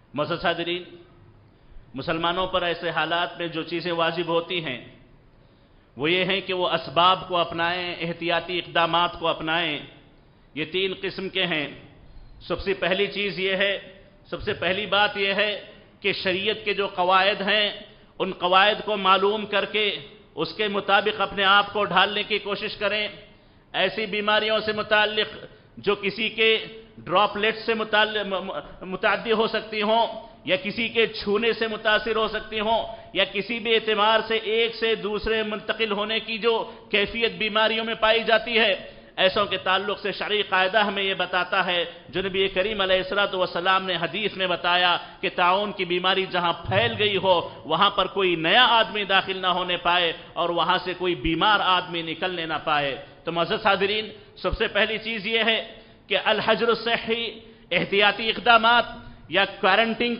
معزز حاضرین، مسلمانوں پر ایسے حالات میں جو چیزیں واجب ہوتی ہیں وہ یہ ہیں کہ وہ اسباب کو اپنائیں، احتیاطی اقدامات کو اپنائیں۔ یہ تین قسم کے ہیں۔ سب سے پہلی چیز یہ ہے، سب سے پہلی بات یہ ہے کہ شریعت کے جو قواعد ہیں ان قواعد کو معلوم کر کے اس کے مطابق اپنے آپ کو ڈھالنے کی کوشش کریں۔ ایسی بیماریوں سے متعلق جو کسی کے ڈراپلیٹ سے متعدی ہو سکتی ہوں، یا کسی کے چھونے سے متاثر ہو سکتی ہوں، یا کسی بھی اعتبار سے ایک سے دوسرے منتقل ہونے کی جو کیفیت بیماریوں میں پائی جاتی ہے، ایسوں کے تعلق سے شرعی قاعدہ ہمیں یہ بتاتا ہے جو نبی کریم علیہ السلام نے حدیث میں بتایا کہ طاعون کی بیماری جہاں پھیل گئی ہو وہاں پر کوئی نیا آدمی داخل نہ ہونے پائے اور وہاں سے کوئی بیمار آدمی نکلنے نہ پائے۔ تو معزز حاضرین، سب سے پہلی چیز یہ ہے کہ الحجر الصحی، احتیاطی اقدامات یا کوارنٹائن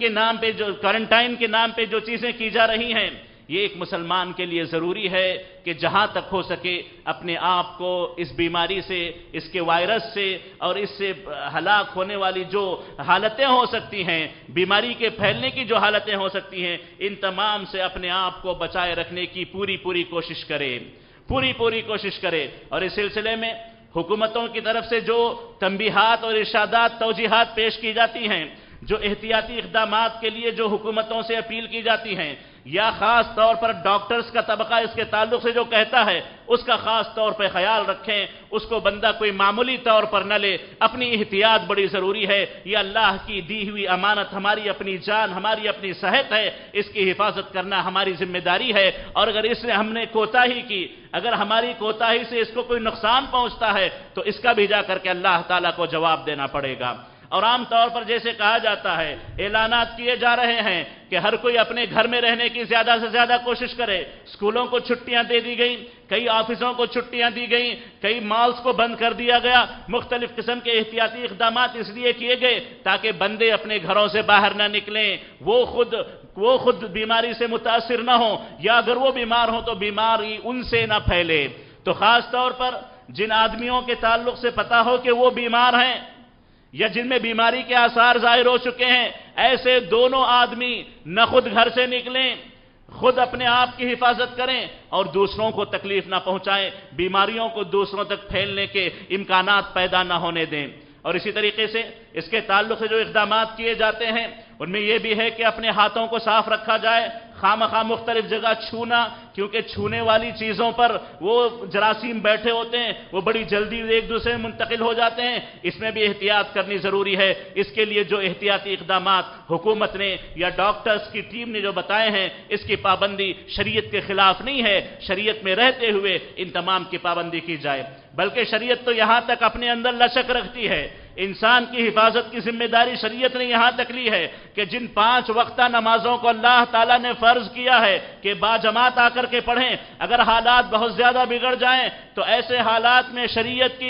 کے نام پہ جو چیزیں کی جا رہی ہیں، یہ ایک مسلمان کے لیے ضروری ہے کہ جہاں تک ہو سکے اپنے آپ کو اس بیماری سے، اس کے وائرس سے اور اس سے ہلاک ہونے والی جو حالتیں ہو سکتی ہیں، بیماری کے پھیلنے کی جو حالتیں ہو سکتی ہیں، ان تمام سے اپنے آپ کو بچائے رکھنے کی پوری کوشش کرے، پوری کوشش کرے۔ اور اس سلسلے میں حکومتوں کی طرف سے جو تنبیہات اور ارشادات، توجیہات پیش کی جاتی ہیں، جو احتیاطی اقدامات کے لیے جو حکومتوں سے اپیل کی جاتی ہیں، یا خاص طور پر ڈاکٹرز کا طبقہ اس کے تعلق سے جو کہتا ہے اس کا خاص طور پہ خیال رکھیں، اس کو بندہ کوئی معمولی طور پر نہ لے، اپنی احتیاط بڑی ضروری ہے۔ یہ اللہ کی دی ہوئی امانت، ہماری اپنی جان، ہماری اپنی صحت ہے، اس کی حفاظت کرنا ہماری ذمہ داری ہے، اور اگر اس نے ہم نے کوتاہی کی، اگر ہماری کوتاہی سے اس کو کوئی نقصان پہنچتا ہے تو اس کا بھی جا کر کے اللہ تعالیٰ کو جواب دینا پڑے گا۔ اور عام طور پر جیسے کہا جاتا ہے، اعلانات کیے جا رہے ہیں کہ ہر کوئی اپنے گھر میں رہنے کی زیادہ سے زیادہ کوشش کرے۔ اسکولوں کو چھٹیاں دے دی گئیں، کئی آفسوں کو چھٹیاں دی گئیں، کئی مالز کو بند کر دیا گیا، مختلف قسم کے احتیاطی اقدامات اس لیے کیے گئے تاکہ بندے اپنے گھروں سے باہر نہ نکلیں، وہ خود بیماری سے متاثر نہ ہوں، یا اگر وہ بیمار ہوں تو بیماری ان سے نہ پھیلے۔ تو خاص طور پر جن آدمیوں کے تعلق سے پتا ہو کہ وہ بیمار ہیں یا جن میں بیماری کے آثار ظاہر ہو چکے ہیں، ایسے دونوں آدمی نہ خود گھر سے نکلیں، خود اپنے آپ کی حفاظت کریں اور دوسروں کو تکلیف نہ پہنچائیں، بیماریوں کو دوسروں تک پھیلنے کے امکانات پیدا نہ ہونے دیں۔ اور اسی طریقے سے اس کے تعلق سے جو اقدامات کیے جاتے ہیں ان میں یہ بھی ہے کہ اپنے ہاتھوں کو صاف رکھا جائے، خامخواہ مختلف جگہ چھونا، کیونکہ چھونے والی چیزوں پر وہ جراثیم بیٹھے ہوتے ہیں، وہ بڑی جلدی ایک دوسرے میں منتقل ہو جاتے ہیں، اس میں بھی احتیاط کرنی ضروری ہے۔ اس کے لیے جو احتیاطی اقدامات حکومت نے یا ڈاکٹرز کی ٹیم نے جو بتائے ہیں، اس کی پابندی شریعت کے خلاف نہیں ہے، شریعت میں رہتے ہوئے ان تمام کی پابندی کی جائے، بلکہ شریعت تو یہاں تک اپنے اندر لچک رکھتی ہے، انسان کی حفاظت کی ذمہ داری شریعت نے یہاں تک لی ہے کہ جن 5 وقتہ نمازوں کو اللہ تعالیٰ نے فرض کیا ہے کہ باجماعت آ کر کے پڑھیں، اگر حالات بہت زیادہ بگڑ جائیں تو ایسے حالات میں شریعت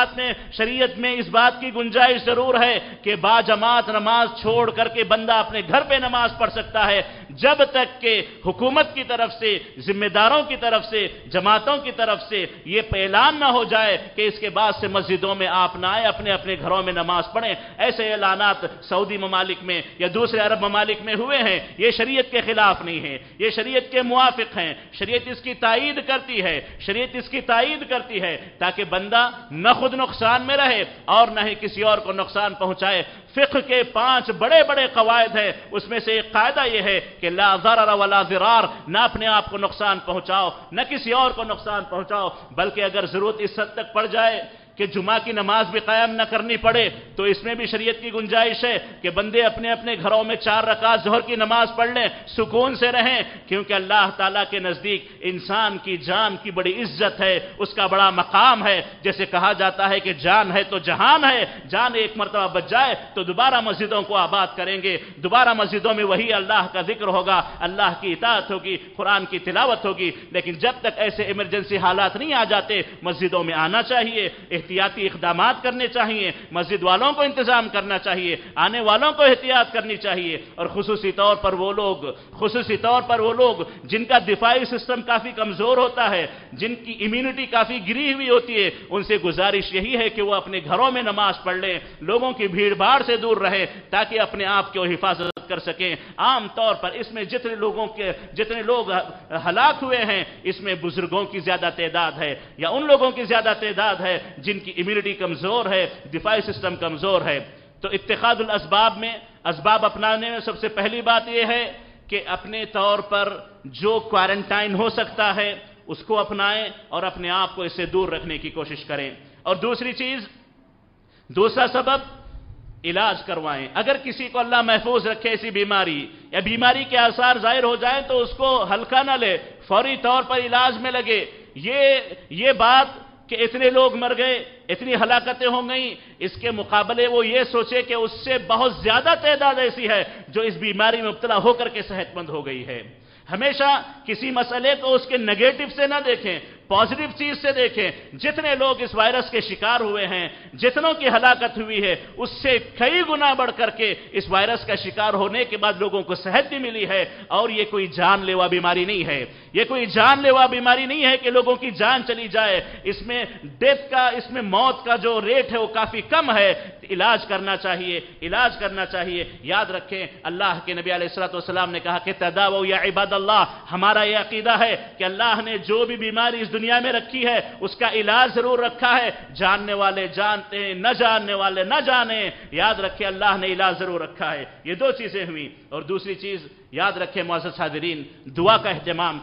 میں اس بات کی گنجائش ضرور ہے کہ باجماعت نماز چھوڑ کر کے بندہ اپنے گھر پہ نماز پڑھ سکتا ہے، جب تک کہ حکومت کی طرف سے، ذمہ داروں کی طرف سے، جماعتوں کی طرف سے یہ اعلان نہ ہو جائے کہ اس کے بعد سے مسجدوں میں آپ نہ آئے، اپنے اپنے گھروں میں نماز پڑھیں۔ ایسے اعلانات سعودی ممالک میں یا دوسرے عرب ممالک میں ہوئے ہیں، یہ شریعت کے خلاف نہیں ہے، یہ شریعت کے موافق ہیں، شریعت اس کی تائید کرتی ہے، شریعت اس کی تائید کرتی ہے تاکہ بندہ نہ خود نقصان میں رہے اور نہ ہی کسی اور کو نقصان پہنچائے۔ فقہ کے 5 بڑے بڑے قواعد ہیں، اس میں سے ایک قاعدہ یہ ہے کہ لا ضرر ولا ضرار، نہ اپنے آپ کو نقصان پہنچاؤ نہ کسی اور کو نقصان پہنچاؤ، بلکہ اگر ضرورت اس حد تک پڑ جائے کہ جمعہ کی نماز بھی قائم نہ کرنی پڑے تو اس میں بھی شریعت کی گنجائش ہے کہ بندے اپنے اپنے گھروں میں 4 رکعت ظہر کی نماز پڑھ لیں، سکون سے رہیں، کیونکہ اللہ تعالیٰ کے نزدیک انسان کی جان کی بڑی عزت ہے، اس کا بڑا مقام ہے۔ جیسے کہا جاتا ہے کہ جان ہے تو جہان ہے، جان ایک مرتبہ بچ جائے تو دوبارہ مسجدوں کو آباد کریں گے، دوبارہ مسجدوں میں وہی اللہ کا ذکر ہوگا، اللہ کی اطاعت ہوگی، قرآن کی تلاوت ہوگی، لیکن جب تک ایسے ایمرجنسی حالات نہیں آ جاتے مسجدوں میں آنا چاہیے، احتیاطی اقدامات کرنے چاہیے، مسجد والوں کو انتظام کرنا چاہیے، آنے والوں کو احتیاط کرنی چاہیے، اور خصوصی طور پر وہ لوگ جن کا دفاعی سسٹم کافی کمزور ہوتا ہے، جن کی امیونٹی کافی گری ہوئی ہوتی ہے، ان سے گزارش یہی ہے کہ وہ اپنے گھروں میں نماز پڑھ لیں، لوگوں کی بھیڑ بھاڑ سے دور رہیں تاکہ اپنے آپ کو حفاظت کر سکیں۔ عام طور پر اس میں جتنے لوگ ہلاک ہوئے ہیں، اس میں بزرگوں کی زیادہ تعداد ہے یا ان لوگوں کی زیادہ تعداد ہے جن کی امیونٹی کمزور ہے، دفاعی سسٹم کمزور ہے۔ تو اتخاذ الاسباب میں، اسباب اپنانے میں سب سے پہلی بات یہ ہے کہ اپنے طور پر جو کوارنٹائن ہو سکتا ہے اس کو اپنائیں اور اپنے آپ کو اس سے دور رکھنے کی کوشش کریں۔ اور دوسرا سبب، علاج کروائیں۔ اگر کسی کو اللہ محفوظ رکھے ایسی بیماری یا بیماری کے آثار ظاہر ہو جائیں تو اس کو ہلکا نہ لے، فوری طور پر علاج میں لگے۔ یہ بات کہ اتنے لوگ مر گئے، اتنی ہلاکتیں ہو گئیں، اس کے مقابلے وہ یہ سوچے کہ اس سے بہت زیادہ تعداد ایسی ہے جو اس بیماری میں مبتلا ہو کر کے صحت مند ہو گئی ہے۔ ہمیشہ کسی مسئلے کو اس کے نیگیٹو سے نہ دیکھیں، پازیٹیو چیز سے دیکھیں۔ جتنے لوگ اس وائرس کے شکار ہوئے ہیں، جتنوں کی ہلاکت ہوئی ہے، اس سے کئی گنا بڑھ کر کے اس وائرس کا شکار ہونے کے بعد لوگوں کو صحت بھی ملی ہے، اور یہ کوئی جان لیوا بیماری نہیں ہے۔ یہ کوئی جان لیوا بیماری نہیں ہے کہ لوگوں کی جان چلی جائے۔ اس میں موت کا جو ریٹ ہے وہ کافی کم ہے۔ علاج کرنا چاہیے۔ یاد رکھیں، اللہ کے نبی علیہ الصلوۃ والسلام نے کہا کہ تداووا یا عباد اللہ، ہمارا یہ عقیدہ ہے کہ اللہ نے جو بھی بیماری اس دنیا میں رکھی ہے اس کا علاج ضرور رکھا ہے۔ جاننے والے جانتے ہیں، نہ جاننے والے نہ جانیں، یاد رکھیں اللہ نے علاج ضرور رکھا ہے۔ یہ دو چیزیں ہوئیں۔ اور دوسری چیز یاد رکھیں معزز حاضرین، دعا کا اہتمام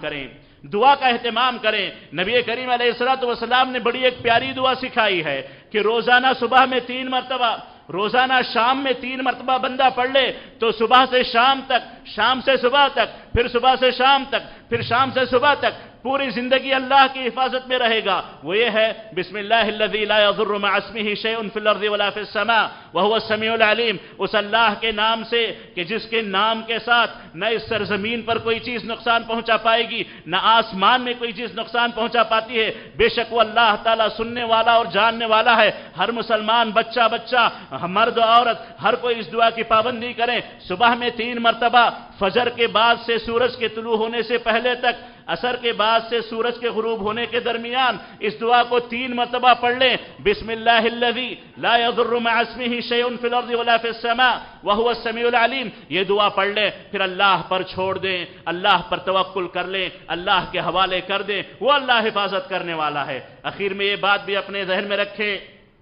کریں۔ نبی کریم علیہ الصلوۃ والسلام نے بڑی ایک پیاری دعا سکھائی ہے کہ روزانہ صبح میں 3 مرتبہ، روزانہ شام میں 3 مرتبہ بندہ پڑھ لے تو صبح سے شام تک، شام سے صبح تک، پھر صبح سے شام تک، پھر شام سے صبح تک پوری زندگی اللہ کی حفاظت میں رہے گا۔ وہ یہ ہے بسم اللہ الذی لا یضر مع اسمہ شیء فی الارض ولا فی السماء وهو السمیع العلیم، اس اللہ کے نام سے کہ جس کے نام کے ساتھ نہ اس سرزمین پر کوئی چیز نقصان پہنچا پائے گی، نہ آسمان میں کوئی چیز نقصان پہنچا پاتی ہے، بے شک وہ اللہ تعالیٰ سننے والا اور جاننے والا ہے۔ ہر مسلمان، بچہ مرد و عورت، ہر کوئی اس دعا کی پابندی کریں۔ صبح میں 3 مرتبہ، فجر کے بعد سے سورج کے طلوع ہونے سے پہلے تک، عصر کے بعد سے سورج کے غروب ہونے کے درمیان اس دعا کو 3 مرتبہ پڑھ لیں۔ بسم اللہ الذی لا یضر مع اسمہ شیء فی الارض ولا فی السماء وهو السمیع العلیم، یہ دعا پڑھ لیں، پھر اللہ پر چھوڑ دیں، اللہ پر توکل کر لیں، اللہ کے حوالے کر دیں، وہ اللہ حفاظت کرنے والا ہے۔ اخیر میں یہ بات بھی اپنے ذہن میں رکھیں،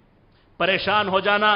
پریشان ہو جانا،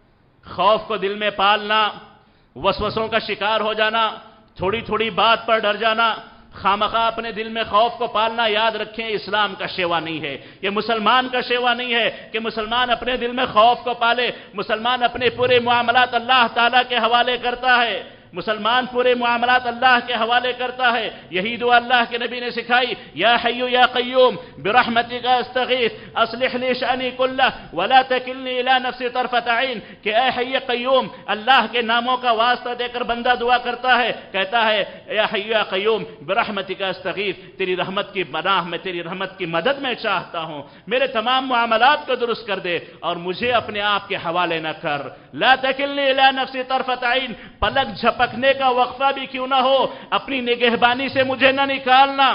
خوف کو دل میں پالنا، وسوسوں کا شکار ہو جانا، تھوڑی بات پر ڈر جانا، خامخواہ اپنے دل میں خوف کو پالنا، یاد رکھیں اسلام کا شیوا نہیں ہے، یہ مسلمان کا شیوا نہیں ہے کہ مسلمان اپنے دل میں خوف کو پالے۔ مسلمان اپنے پورے معاملات اللہ تعالیٰ کے حوالے کرتا ہے، مسلمان پورے معاملات اللہ کے حوالے کرتا ہے۔ یہی دعا اللہ کے نبی نے سکھائی، یا حی یا قیوم برحمتک استغیث اصلح لی شأنی کلہ ولا تکلنی الی نفسی طرفۃ عین، کہ اے حی قیوم، اللہ کے ناموں کا واسطہ دے کر بندہ دعا کرتا ہے، کہتا ہے یا حی یا قیوم برحمتک استغیث، تیری رحمت کی پناہ میں، تیری رحمت کی مدد میں چاہتا ہوں، میرے تمام معاملات کو درست کر دے اور مجھے اپنے آپ کے حوالے نہ کر۔ لا تکلنی الی نفسی طرفۃ عین، پلک جھپکنے کا وقفہ بھی کیوں نہ ہو، اپنی نگہبانی سے مجھے نہ نکالنا،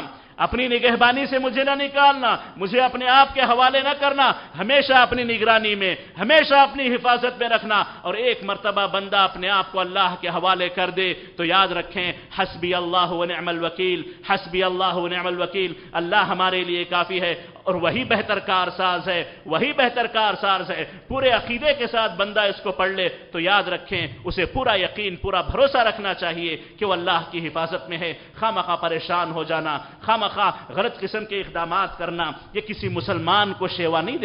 مجھے اپنے آپ کے حوالے نہ کرنا، ہمیشہ اپنی نگرانی میں، ہمیشہ اپنی حفاظت میں رکھنا۔ اور ایک مرتبہ بندہ اپنے آپ کو اللہ کے حوالے کر دے تو یاد رکھیں حسبی اللہ ونعم الوکیل، حسبی اللہ ونعم الوکیل، اللہ ہمارے لیے کافی ہے اور وہی بہتر کارساز ہے۔ پورے عقیدے کے ساتھ بندہ اس کو پڑھ لے تو یاد رکھیں اسے پورا یقین، پورا بھروسہ رکھنا چاہیے کہ وہ اللہ کی حفاظت میں ہے۔ خامخواہ پریشان ہو جانا، خامخواہ غلط قسم کے اقدامات کرنا، یہ کسی مسلمان کو شیوا نہیں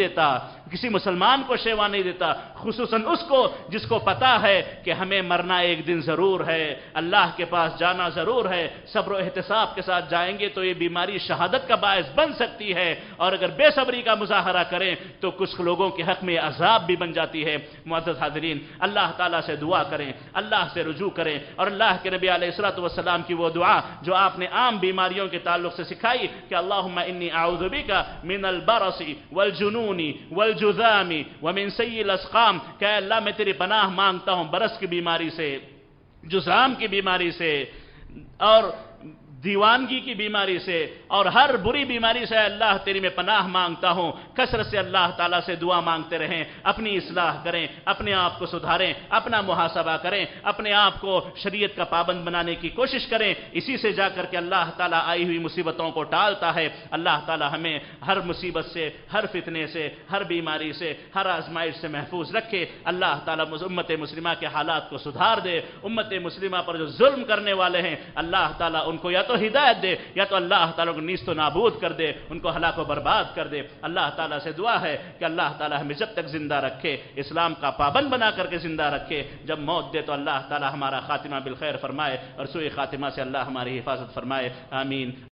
دیتا، خصوصاً اس کو جس کو پتا ہے کہ ہمیں مرنا ایک دن ضرور ہے، اللہ کے پاس جانا ضرور ہے۔ صبر و احتساب کے ساتھ جائیں گے تو یہ بیماری شہادت کا باعث بن سکتی ہے، اور اور اگر بے صبری کا مظاہرہ کریں تو کچھ لوگوں کے حق میں عذاب بھی بن جاتی ہے۔ معزز حاضرین، اللہ تعالیٰ سے دعا کریں، اللہ سے رجوع کریں، اور اللہ کے نبی علیہ الصلوۃ والسلام کی وہ دعا جو آپ نے عام بیماریوں کے تعلق سے سکھائی کہ اللہم انی اعوذ بک من البرص والجنون والجذام ومن سیء الاسقام، کہ اللہ میں تیری پناہ مانگتا ہوں برس کی بیماری سے، جذام کی بیماری سے، اور دیوانگی کی بیماری سے، اور ہر بری بیماری سے اللہ تیری میں پناہ مانگتا ہوں۔ کثرت سے اللہ تعالیٰ سے دعا مانگتے رہیں، اپنی اصلاح کریں، اپنے آپ کو سدھاریں، اپنا محاسبہ کریں، اپنے آپ کو شریعت کا پابند بنانے کی کوشش کریں۔ اسی سے جا کر کے اللہ تعالیٰ آئی ہوئی مصیبتوں کو ٹالتا ہے۔ اللہ تعالیٰ ہمیں ہر مصیبت سے، ہر فتنے سے، ہر بیماری سے، ہر آزمائش سے محفوظ رکھے۔ اللہ تعالیٰ امت مسلمہ کے حالات کو سدھار دے۔ امت مسلمہ پر جو ظلم کرنے والے ہیں اللہ تعالیٰ ان کو یا تو ہدایت دے، یا تو اللہ تعالیٰ کو نیست و نابود کر دے، ان کو ہلاک و برباد کر دے۔ اللہ تعالیٰ سے دعا ہے کہ اللہ تعالیٰ ہمیں جب تک زندہ رکھے، اسلام کا پابند بنا کر کے زندہ رکھے، جب موت دے تو اللہ تعالیٰ ہمارا خاتمہ بالخیر فرمائے، اور سوء خاتمہ سے اللہ ہماری حفاظت فرمائے۔ آمین۔